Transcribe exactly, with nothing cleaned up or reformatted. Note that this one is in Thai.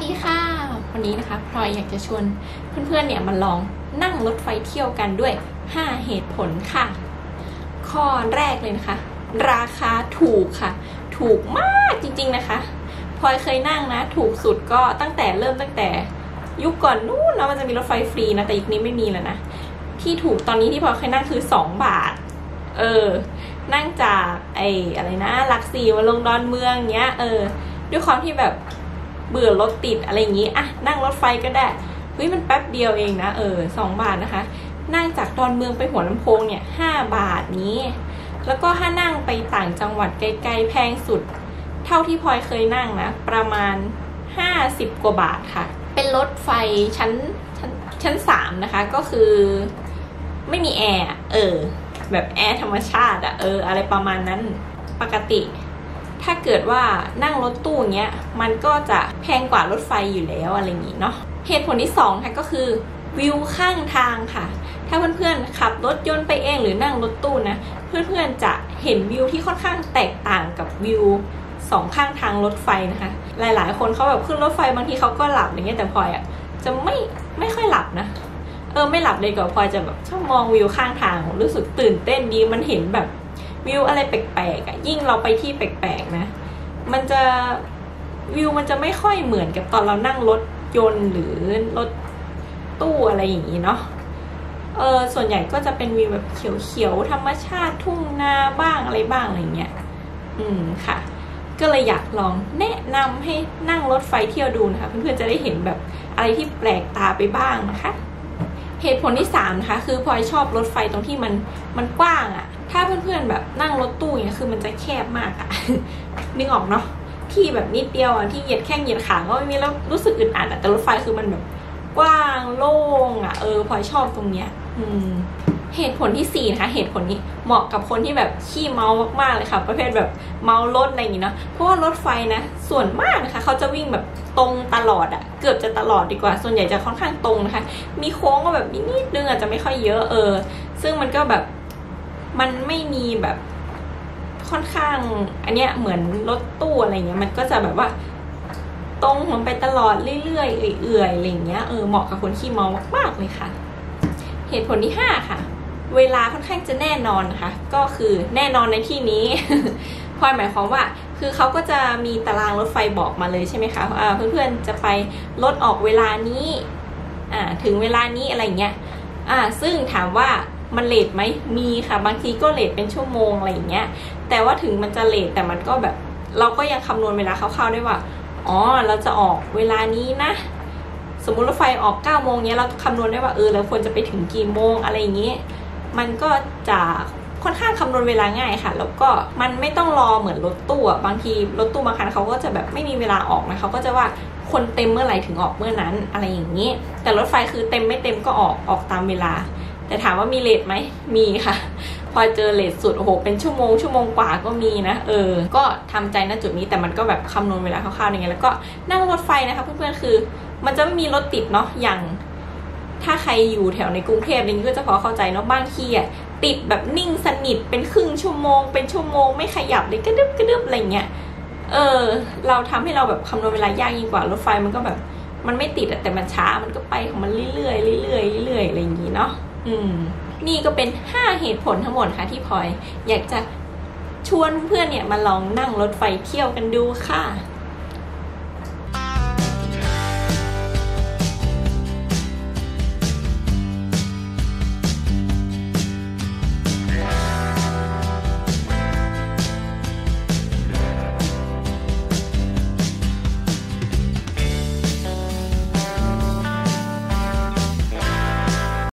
ดีค่ะวันนี้นะคะพลอยอยากจะชวนเพื่อนๆเนี่ยมาลองนั่งรถไฟเที่ยวกันด้วยห้าเหตุผลค่ะข้อแรกเลยนะคะราคาถูกค่ะถูกมากจริงๆนะคะพลอยเคยนั่งนะถูกสุดก็ตั้งแต่เริ่มตั้งแต่ยุคก่อนนู้นเนาะมันจะมีรถไฟฟรีนะแต่ยุคนี้ไม่มีแล้วนะที่ถูกตอนนี้ที่พลอยเคยนั่งคือสองบาทเออนั่งจากไอ้อะไรนะหลักสี่มาลงดอนเมืองเงี้ยเออด้วยความที่แบบเบื่อรถติดอะไรอย่างงี้อะนั่งรถไฟก็ได้เฮ้ยมันแป๊บเดียวเองนะเออสองบาทนะคะนั่งจากดอนเมืองไปหัวลำโพงเนี่ยห้าบาทนี้แล้วก็ถ้านั่งไปต่างจังหวัดไกลๆแพงสุดเท่าที่พลอยเคยนั่งนะประมาณห้าสิบกว่าบาทค่ะเป็นรถไฟชั้นชั้นชั้นสามนะคะก็คือไม่มีแอร์เออแบบแอร์ธรรมชาติอะเอออะไรประมาณนั้นปกติถ้าเกิดว่านั่งรถตู้เงี้ยมันก็จะแพงกว่ารถไฟอยู่แล้วอะไรอย่างนี้เนาะเหตุผลที่สองค่ะก็คือวิวข้างทางค่ะถ้าเพื่อนๆขับรถยนต์ไปเองหรือนั่งรถตู้นะเพื่อนๆจะเห็นวิวที่ค่อนข้างแตกต่างกับวิวสองข้างทางรถไฟนะคะหลายๆคนเขาแบบขึ้นรถไฟบางทีเขาก็หลับอย่างเงี้ยแต่พลอยอ่ะจะไม่ไม่ค่อยหลับนะเออไม่หลับเลยก็พลอยจะแบบชอบมองวิวข้างทางรู้สึกตื่นเต้นดีมันเห็นแบบวิวอะไรแปลกๆอ่ะยิ่งเราไปที่แปลกๆนะมันจะวิวมันจะไม่ค่อยเหมือนกับตอนเรานั่งรถยนต์หรือรถตู้อะไรอย่างนี้เนาะเออส่วนใหญ่ก็จะเป็นวิวแบบเขียวๆธรรมชาติทุ่งนาบ้างอะไรบ้างอะไรเงี้ยอืมค่ะก็เลยอยากลองแนะนำให้นั่งรถไฟเที่ยวดูนะคะเพื่อนๆจะได้เห็นแบบอะไรที่แปลกตาไปบ้างนะคะเหตุผลที่สามนะคะคือพลอยชอบรถไฟตรงที่มันมันกว้างอะถ้าเพื่อนๆแบบนั่งรถตู้เนี่ยคือมันจะแคบมากอะ นึกออกเนาะที่แบบนิดเดียวอะที่เหยียดแข้งเหยียดขาก็ไม่มีแล้วรู้สึกอึดอัดอะแต่รถไฟคือมันแบบกว้างโล่งอะเออพลอยชอบตรงเนี้ยอืมเหตุผลที่สี่นะคะเหตุผลนี้เหมาะกับคนที่แบบขี้เมามากๆเลยค่ะประเภทแบบเมารถอะไรอย่างงี้เนาะเพราะว่ารถไฟนะส่วนมากนะคะเขาจะวิ่งแบบตรงตลอดอะเกือบจะตลอดดีกว่าส่วนใหญ่จะค่อนข้างตรงนะคะมีโค้งก็แบบนิดนึงอาจจะไม่ค่อยเยอะเออซึ่งมันก็แบบมันไม่มีแบบค่อนข้างอันเนี้ยเหมือนรถตู้อะไรเงี้ยมันก็จะแบบว่าตรงลงไปตลอดเรื่อยๆเอื่อยๆอะไรเงี้ยเออเหมาะกับคนขี้เมามากๆเลยค่ะเหตุผลที่ห้าค่ะเวลาค่อนข้างจะแน่นอนนะคะก็คือแน่นอนในที่นี้ พลอยหมายความว่าคือเขาก็จะมีตารางรถไฟบอกมาเลยใช่ไหมคะเพื่อนๆจะไปรถออกเวลานี้อ่าถึงเวลานี้อะไรเงี้ยอ่าซึ่งถามว่ามันเลทไหมมีค่ะบางทีก็เลทเป็นชั่วโมงอะไรอย่างเงี้ยแต่ว่าถึงมันจะเลทแต่มันก็แบบเราก็ยังคำนวณเวลาคร่าวๆได้ว่าอ๋อเราจะออกเวลานี้นะสมมุติรถไฟออกเก้าโมงเนี้ยเราคำนวณได้ว่าเออเราควรจะไปถึงกี่โมงอะไรอย่างเงี้ยมันก็จะค่อนข้างคำนวณเวลาง่ายค่ะแล้วก็มันไม่ต้องรอเหมือนรถตู้บางทีรถตู้บางคันเขาก็จะแบบไม่มีเวลาออกนะเขาก็จะว่าคนเต็มเมื่อไหร่ถึงออกเมื่อนั้นอะไรอย่างนี้แต่รถไฟคือเต็มไม่เต็มก็ออกออกตามเวลาแต่ถามว่ามีเลทไหมมีค่ะพอเจอเลทสุดโอ้โหเป็นชั่วโมงชั่วโมงกว่าก็มีนะเออก็ทำใจณจุดนี้แต่มันก็แบบคำนวณเวลาคร่าวๆอย่างเงี้ยแล้วก็นั่งรถไฟนะคะเพื่อนๆคือมันจะไม่มีรถติดเนาะอย่างถ้าใครอยู่แถวในกรุงเทพนี่ก็จะพอเข้าใจเนาะบางทีอ่ะติดแบบนิ่งสนิทเป็นครึ่งชั่วโมงเป็นชั่วโมงไม่ขยับเลยกระดึบกระดึบอะไรเงี้ยเออเราทำให้เราแบบคำนวณเวลายากยิ่งกว่ารถไฟมันก็แบบมันไม่ติดแต่มันช้ามันก็ไปของมันเรื่อยๆเรื่อยๆเรื่อยๆอะไรอย่างงี้เนาะอืมนี่ก็เป็นห้าเหตุผลทั้งหมดค่ะที่พลอยอยากจะชวนเพื่อนเนี่ยมาลองนั่งรถไฟเที่ยวกันดูค่ะ